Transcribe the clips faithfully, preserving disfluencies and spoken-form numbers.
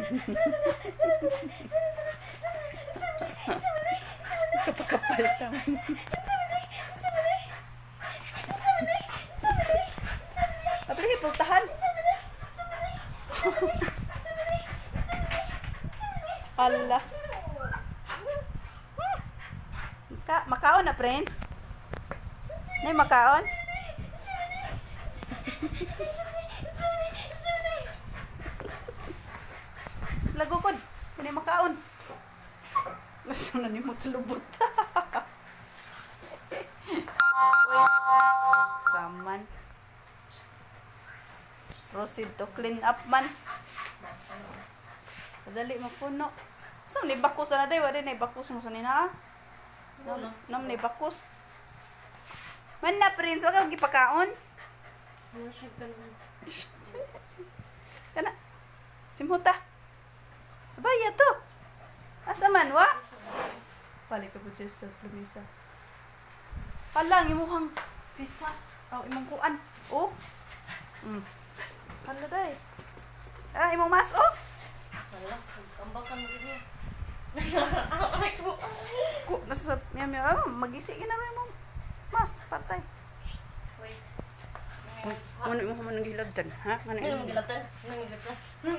Kapakapal taman. Apalagi pultahan. Allah. Ka makaon na, Prince. Nay makaon. Lagukod. Nay makaon. Gusto na ni mo talubot. Saman. Proceed to clean up man. Padali mapuno. Saan ni bakus na day? Wala ni bakus mo sa nina. Nam, nam ni bakus. Man na, Prince, wag kang gipakaon. Kana. Simhuta. Sabaya to. Asa man wa? Balik ka po siya sa plumisa. Halang imuhang Christmas. Oh, imong kuan. Oh. Mm. Hala day. Ah, imong mas oh. Hala, tambakan mo din. Ko nasa miya miya oh, magisi gina mo. Mas patay. Wait. Uy, ano mo man nangilabtan, ha? Ano Nang gilatan, nang gilatan.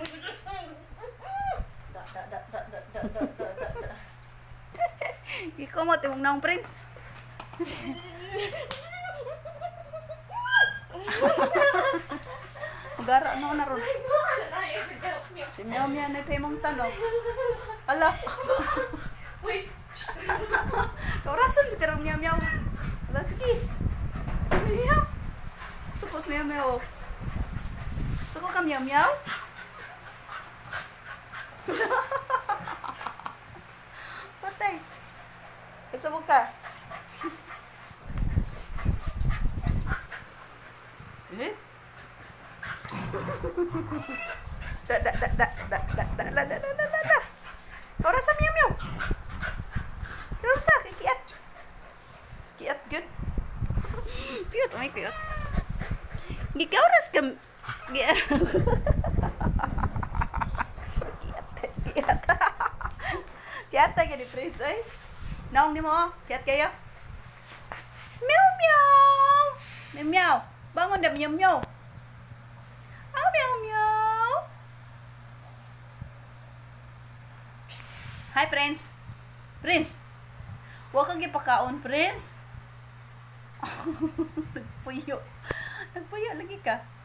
Da da da da da da da da da. Ikaw mo timong naong Prince. Magara ano na ron. Si Meow Meow na pay mong tanong. Ala. Wait. Kaurasan si karong Meow Meow. Ala sige. Meow. Sukos Meow Meow. Suko ka Meow Meow. Patay. Kasabog ka. Eh? Da da da da da da da da da da da da. Kau rasa Meow Meow? Kau rasa kiat? Kiat good? Kiat, oh my kiat. Di kau rasa kem? Kiat. Kiat, kiat. Kiat lagi di Prince, eh? Naong ni mo, kiat kayo? Meow Meow. Meow Meow. Bangun dah Meow Meow. Ah, Meow Meow. Psst. Hi, Prince. Prince. Huwag kang ipakaon, Prince. Nagpuyo. Nagpuyo lagi ka.